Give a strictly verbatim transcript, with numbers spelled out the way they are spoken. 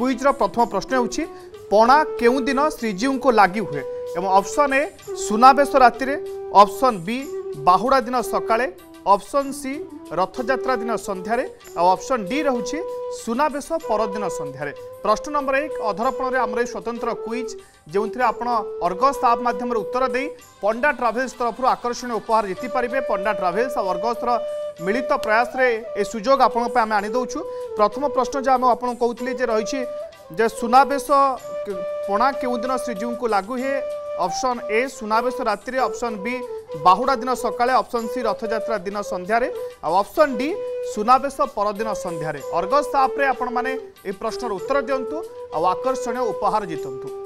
Quiz प्रथम प्रश्न होउछि पणा केउ दिन श्रीजीव को लागि हुए एवं ऑप्शन ए सुनाबेश राति रे, ऑप्शन बी बाहुड़ा दिन सकाळे, ऑप्शन सी रथयात्रा दिन संध्यारे और ऑप्शन डी रहुछि सुनाबेश परदिन संध्यारे। प्रश्न नंबर एक अधरपण रे हमरे स्वतंत्र क्विज जो आपण अर्गस आप माध्यम उत्तर दे पंडा ट्रावेल्स तरफ आकर्षण उपहार जीति पारिबे। पंडा ट्रावेल्स और अर्गस मिलित प्रयास रे ए सुजोग आपण पे आमे आनी दउछु। प्रथम प्रश्न जे हम आपण कहउतली जे रहिछि जे सुनाबेश पणा केउ दिन श्रीजीव को लागू है। ऑप्शन ए सुनाबेश राति रे, ऑप्शन बी बाहुड़ा दिन सकाळे, ऑप्शन सी रथयात्रा दिन संध्यारे और ऑप्शन डी सुनाबेश परदिन संध्यारे। अर्गस आप रे आपण माने ए प्रश्नर उत्तर दियंतु और आकर्षणीय उपहार जीतंतु।